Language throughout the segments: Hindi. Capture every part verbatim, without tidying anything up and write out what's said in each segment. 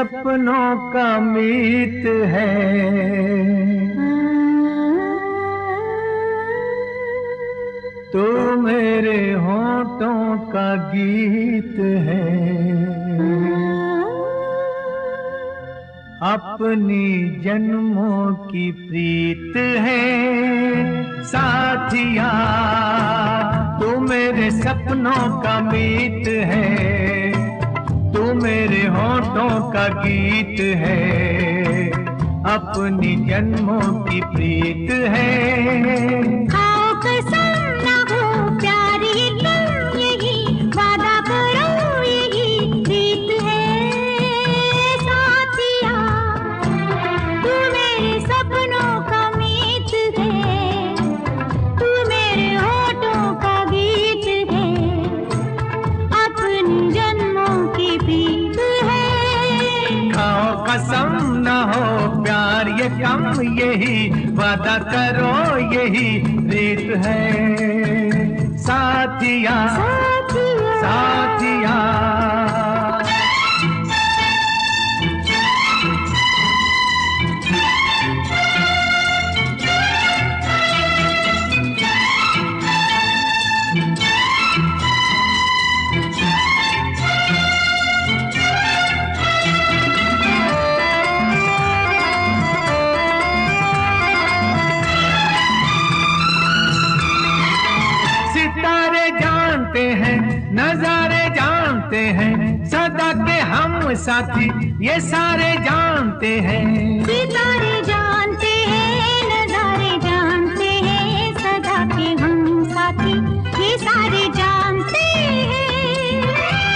सपनों का मीत है, तू मेरे होठों का गीत है। अपनी जन्मों की प्रीत है साथिया, तू मेरे सपनों का मीत है, तू मेरे होठों का गीत है। अपनी जन्मों की प्रीत है। खाओ कसम ना हो प्यार ये तुम, यही वादा करो यही रीत है साथिया, तू मेरे सपनों का मीत है, तू मेरे होठों का गीत है। अपनी जन्मों की प्रीत है। खाओ कसम ना हो प्यार ये कम, यही वादा करो यही रीत है साथिया, साथिया, साथिया। सितारे जानते हैं नजारे जानते हैं, सदा के हम साथी ये सारे जानते हैं। सितारे जानते हैं नजारे जानते हैं, सदा के हम साथी ये सारे जानते हैं।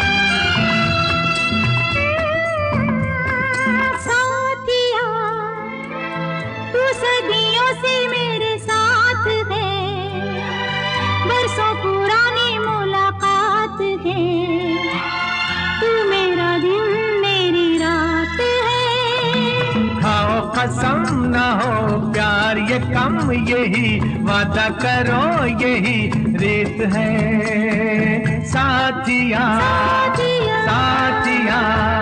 साथिया तू सदियों से मेरे साथ है, बरसों पुरानी मुलाकात है, तू मेरा दिन मेरी रात है। खाओ कसम ना हो प्यार ये कम, यही वादा करो यही रीत है साथिया, साथिया, साथिया।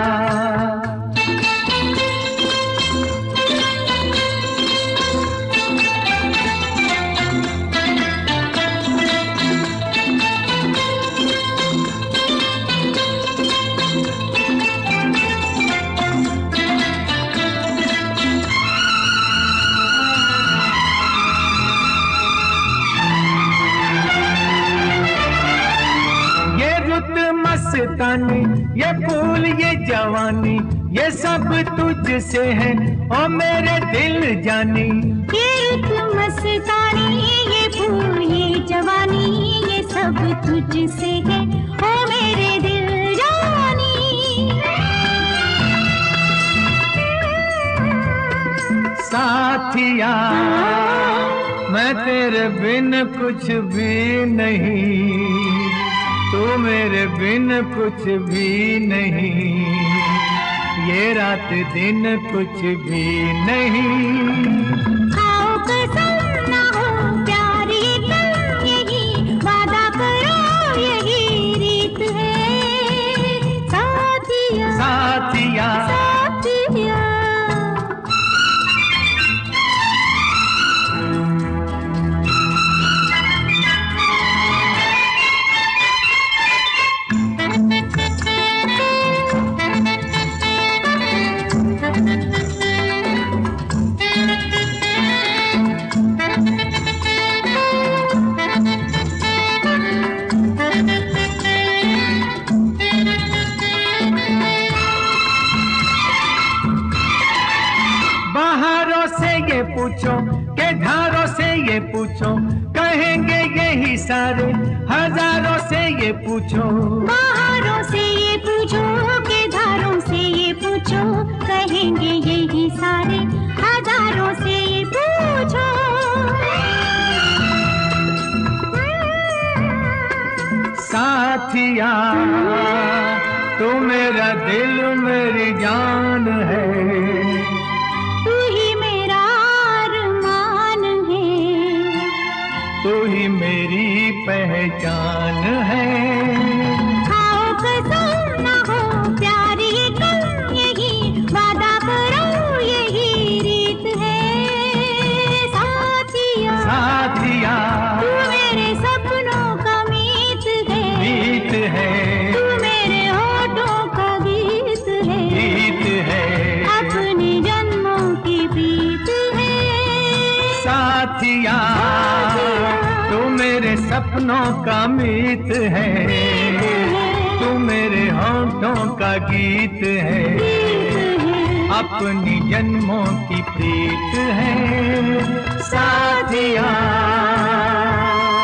मस्तानी ये फूल ये जवानी ये सब तुझसे है ओ मेरे दिल जानी। ये रुत मस्तानी ये फूल ये जवानी ये सब तुझसे है ओ मेरे दिल जानी। साथिया मैं तेरे बिन कुछ भी नहीं, तू मेरे बिन कुछ भी नहीं, ये रात दिन कुछ भी नहीं। खाओ कसम ना हो प्यार ये तुम, यही वादा करो यही रीत है साथिया, साथिया, साथिया। पूछो के धारों से ये पूछो, कहेंगे यही सारे हजारों से ये पूछो। बाहरों से ये पूछो के धारों से ये पूछो, कहेंगे यही सारे हजारों से ये पूछो। साथिया तू मेरा दिल मेरी जान है, तू ही मेरा अरमान है, तू ही मेरी पहचान है। खाओ कसम ना हो प्यार ये तुम, यही सपनों का मीत है, तू मेरे होठों का गीत है, अपनी जन्मों की प्रीत है साथिया।